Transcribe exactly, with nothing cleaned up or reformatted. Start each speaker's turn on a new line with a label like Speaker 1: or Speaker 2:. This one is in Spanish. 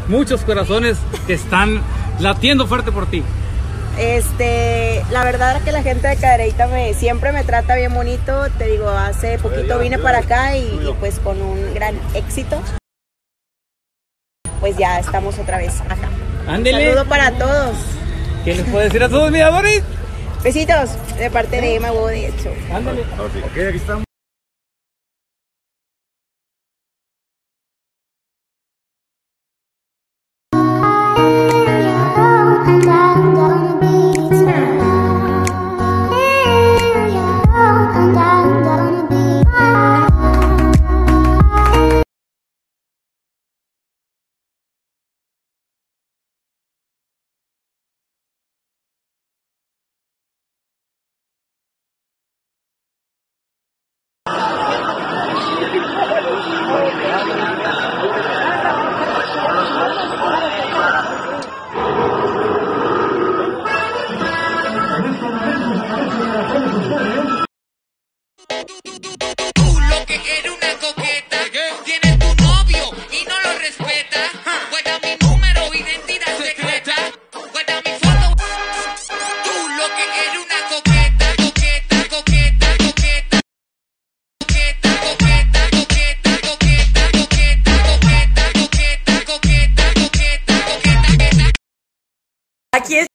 Speaker 1: muchos corazones que están latiendo fuerte por ti.
Speaker 2: Este, la verdad que la gente de Cadereyta me, siempre me trata bien bonito. Te digo, hace poquito vine para acá y, y pues con un gran éxito. Pues ya estamos otra vez acá.
Speaker 1: Ándele.
Speaker 2: Saludo para todos.
Speaker 1: ¿Qué les puedo decir a todos, mi amores?
Speaker 2: Besitos de parte de Emma Hugo, de hecho.
Speaker 1: Ándale.
Speaker 3: Ok, aquí estamos.
Speaker 2: Aquí es